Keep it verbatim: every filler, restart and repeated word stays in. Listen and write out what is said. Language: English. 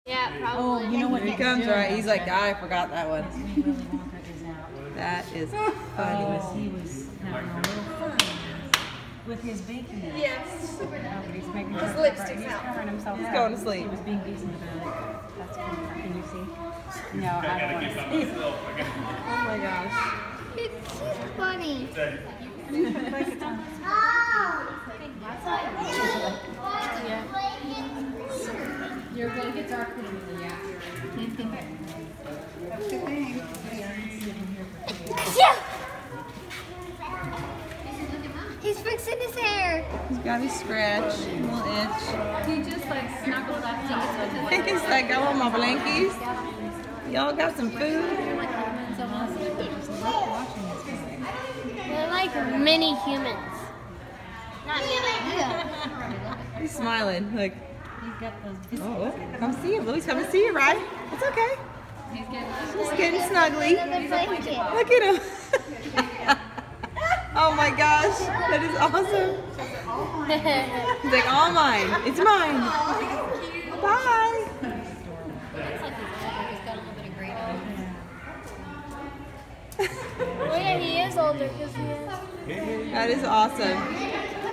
Yeah, probably. Oh, you know what Here he comes, right? He's like, I forgot that one. Willy Wonka is out. That is Oh, funny. he was having a little fun with his baking. Yes. Oh, but he's making His himself lipstick's he's out. covering himself He's up. going to sleep. He was being decent about it. That's cool. Can you see? No, I don't want to see. Oh my gosh. It's funny. Your blankets are pretty, yeah. He's fixing his hair. He's got his scratch, a little itch. He just like snuggled up to us. He's like, I want my blankies. Y'all got some food? They're like mini humans. Not mini. He's smiling. Like, He's got those biscuits. oh, come see him. Louie's coming to see you, right? It's okay. He's getting He's getting snuggly. Another blanket. Look at him. Oh my gosh, that is awesome. He's like, all mine. It's mine. Bye. Looks like he's got a little bit of gray on him. Oh yeah, he is older because he is. That is awesome.